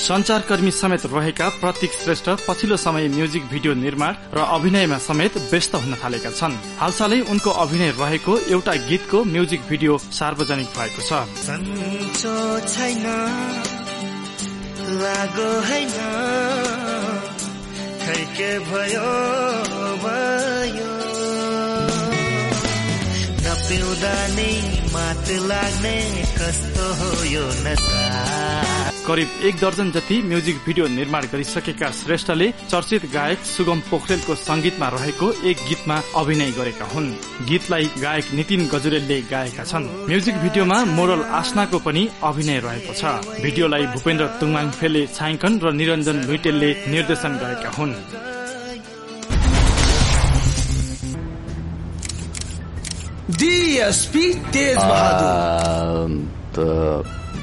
सञ्चारकर्मी समेत रहेका प्रतीक श्रेष्ठ पछिल्लो समय म्युजिक भिडियो निर्माण र अभिनयमा समेत व्यस्त हुन थालेका छन्। हालसालै उनको अभिनय रहेको एउटा गीतको म्युजिक भिडियो सार्वजनिक भएको छ। सन्चो छैन लागो हैन खै के भयो भयो नपिउँदा नै मात लाग्ने कस्तो हो यो नशा। करिब 1 दर्जन जति म्युजिक भिडियो निर्माण गरिसकेका श्रेष्ठले चर्चित गायक सुगम पोखरेलको संगीतमा रहेको एक गीतमा अभिनय गरेका हुन्। गीतलाई गायक नितिन गजुरेलले गाएका छन्। म्युजिक भिडियोमा मोडल आस्नाको पनि अभिनय रहेको छ। भिडियोलाई भूपेन्द्र तुङमाङफेले छायाङ्कन र निरञ्जन लुइटेलले निर्देशन गरेका हुन्। डीएसपी तेज बहादुर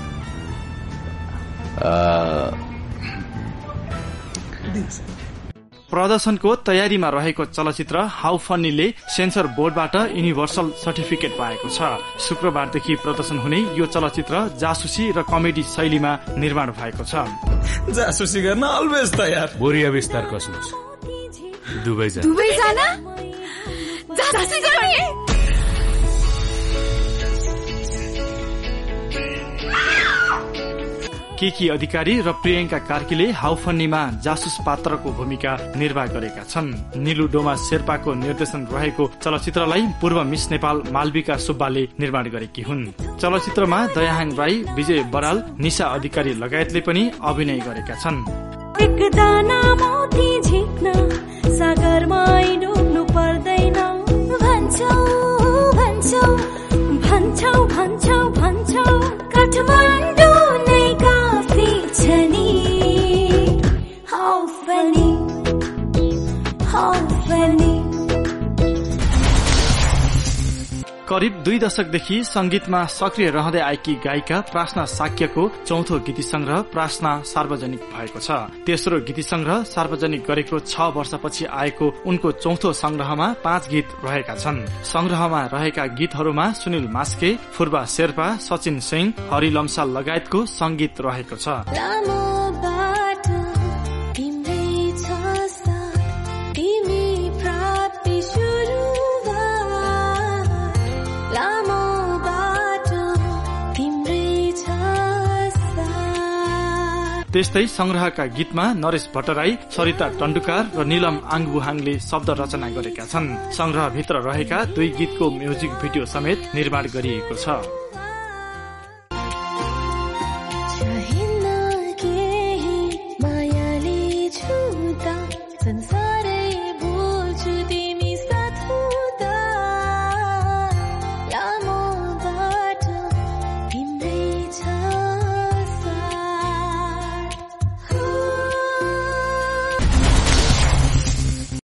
प्रदर्शनको तयारीमा रहेको चलचित्र हाउ फन्नीले सेन्सर बोर्डबाट युनिभर्सल सर्टिफिकेट पाएको छ। शुक्रबारदेखि प्रदर्शन हुने यो चलचित्र जासुसी र कमेडी शैलीमा निर्माण भएको छ। जासुसी गर्न अलवेज तयार। बोरिया विस्तार कसोस् दुबई जाना जासुसी गर्ने केकी अधिकारी र प्रियंका कार्कीले हाउ फन्नीमा जासुस पात्रको भूमिका निर्वाह गरेका छन्। निलु डोमा शेर्पाको निर्देशन रहेको चलचित्रलाई पूर्व मिस नेपाल मालविका सुब्बाले निर्माण गरेकी हुन्। चलचित्रमा दयाहाङ राई, विजय बराल, निशा अधिकारी लगायतले पनि अभिनय गरेका छन्। एक दाना मोती झिक्न सागरमा डुब्नु पर्दैन भन्छौ भन्छौ भन्छौ भन्छौ भन्छौ काठमाडौँ नै काफी छ नि हाउ फनी हाउ फनी। करिब 2 दशकदेखि संगीतमा सक्रिय रहँदै आएकी गायिका प्रार्थना साक्यको चौथो गीति संग्रह प्रार्थना सार्वजनिक भएको छ। तेस्रो गीति संग्रह सार्वजनिक गरेको 6 वर्षपछि आएको उनको चौथो संग्रहमा 5 गीत रहेका छन्। संग्रहमा रहेका गीतहरूमा सुनिल मास्के, फुर्बा शेर्पा, सचिन सिंह, हरि लम्साल लगायतको संगीत रहेको छ। त्यस्तै संग्रहका गीतमा नरेश भट्टराई, सरिता टण्डुकार र नीलम आङबुहाङले शब्द रचना गरेका छन्। संग्रहभित्र रहेका 2 गीतको म्युजिक भिडियो समेत निर्माण गरिएको छ।